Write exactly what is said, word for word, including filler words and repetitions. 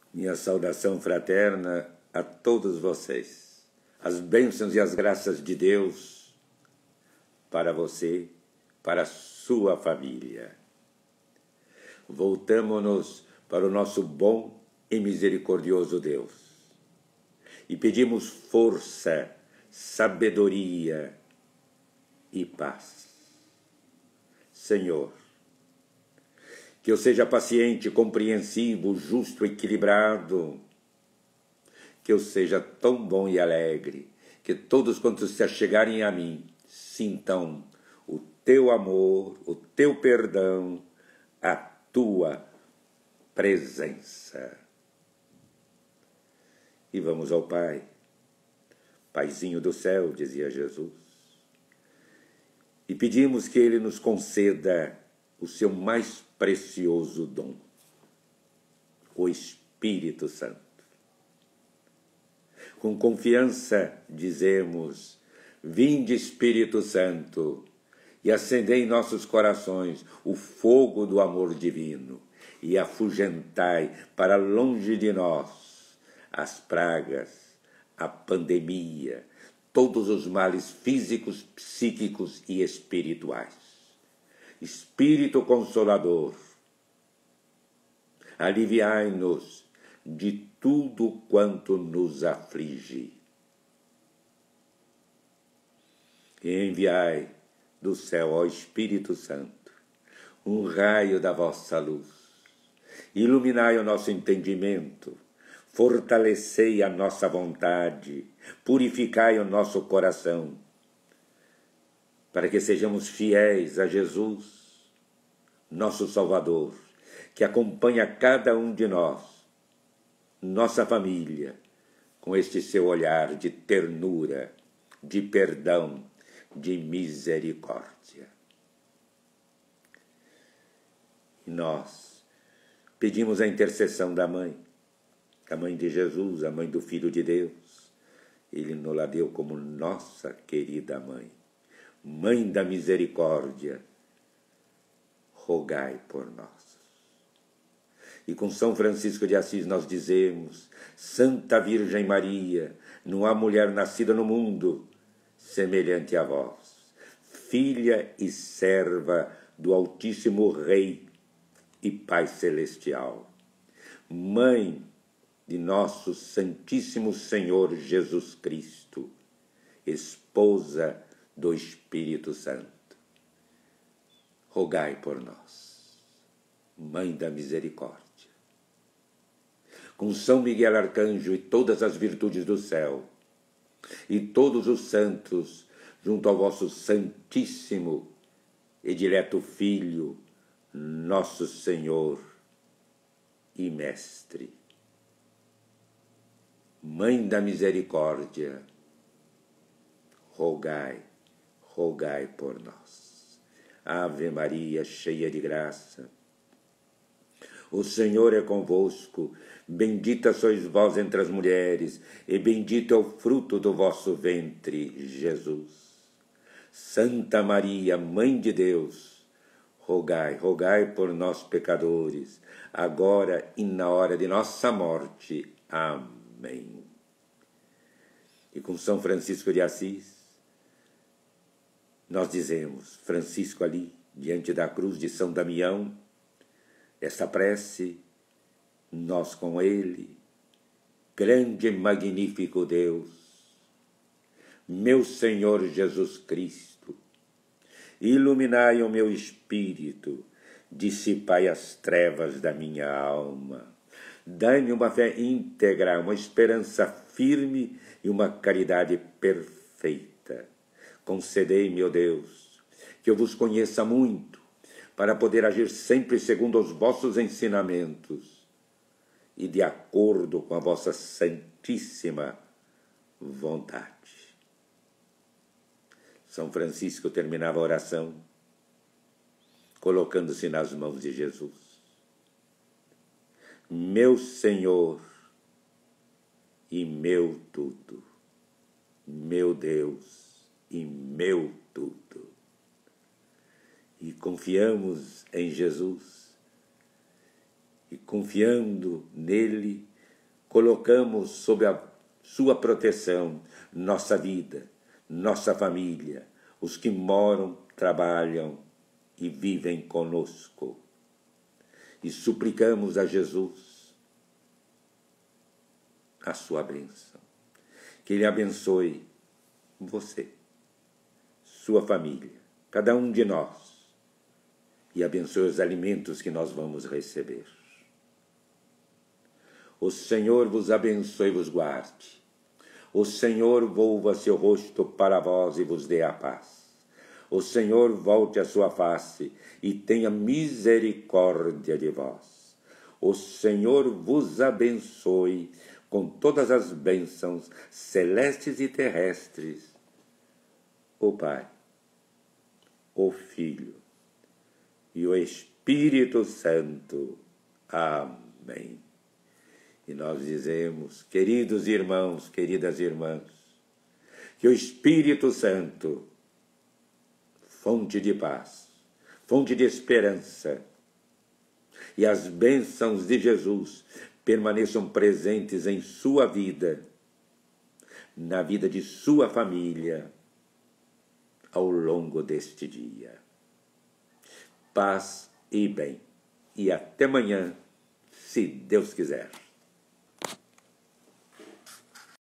Minha saudação fraterna a todos vocês. As bênçãos e as graças de Deus para você, para a sua família. Voltamo-nos para o nosso bom e misericordioso Deus e pedimos força, sabedoria e paz. Senhor, que eu seja paciente, compreensivo, justo, equilibrado, que eu seja tão bom e alegre, que todos quantos se achegarem a mim sintam o teu amor, o teu perdão, a tua presença. E vamos ao Pai. Paizinho do céu, dizia Jesus, e pedimos que Ele nos conceda o seu mais precioso dom, o Espírito Santo. Com confiança dizemos: vinde, Espírito Santo, e acendei em nossos corações o fogo do amor divino, e afugentai para longe de nós as pragas, a pandemia, todos os males físicos, psíquicos e espirituais. Espírito Consolador, aliviai-nos de tudo quanto nos aflige. E enviai do céu ao Espírito Santo um raio da vossa luz. Iluminai o nosso entendimento, fortalecei a nossa vontade, purificai o nosso coração, para que sejamos fiéis a Jesus, nosso Salvador, que acompanha cada um de nós, nossa família, com este seu olhar de ternura, de perdão, de misericórdia. E nós pedimos a intercessão da Mãe, a Mãe de Jesus, a Mãe do Filho de Deus. Ele nos la deu como nossa querida Mãe. Mãe da misericórdia, rogai por nós. E com São Francisco de Assis nós dizemos: Santa Virgem Maria, não há mulher nascida no mundo semelhante a vós, filha e serva do Altíssimo Rei e Pai Celestial, Mãe de nosso Santíssimo Senhor Jesus Cristo, esposa do Espírito Santo. Rogai por nós, Mãe da Misericórdia. Com São Miguel Arcanjo e todas as virtudes do céu, e todos os santos, junto ao vosso Santíssimo e dileto Filho, nosso Senhor e Mestre. Mãe da Misericórdia, rogai, rogai por nós. Ave Maria, cheia de graça, o Senhor é convosco, bendita sois vós entre as mulheres, e bendito é o fruto do vosso ventre, Jesus. Santa Maria, Mãe de Deus, rogai, rogai por nós pecadores, agora e na hora de nossa morte. Amém. E com São Francisco de Assis, nós dizemos, Francisco ali, diante da cruz de São Damião, esta prece, nós com ele: grande e magnífico Deus, meu Senhor Jesus Cristo, iluminai o meu espírito, dissipai as trevas da minha alma, dai-me uma fé íntegra, uma esperança firme e uma caridade perfeita. Concedei-me, ó Deus, que eu vos conheça muito, para poder agir sempre segundo os vossos ensinamentos e de acordo com a vossa santíssima vontade. São Francisco terminava a oração colocando-se nas mãos de Jesus. Meu Senhor e meu tudo, meu Deus e meu tudo. E confiamos em Jesus, e confiando nele, colocamos sob a sua proteção nossa vida, nossa família, os que moram, trabalham e vivem conosco. E suplicamos a Jesus a sua bênção. Que Ele abençoe você, sua família, cada um de nós, e abençoe os alimentos que nós vamos receber. O Senhor vos abençoe e vos guarde. O Senhor volva seu rosto para vós e vos dê a paz. O Senhor volte a sua face e tenha misericórdia de vós. O Senhor vos abençoe com todas as bênçãos celestes e terrestres. O Pai, o Filho e o Espírito Santo. Amém. E nós dizemos, queridos irmãos, queridas irmãs, que o Espírito Santo, fonte de paz, fonte de esperança, e as bênçãos de Jesus permaneçam presentes em sua vida, na vida de sua família, ao longo deste dia. Paz e bem. E até amanhã, se Deus quiser.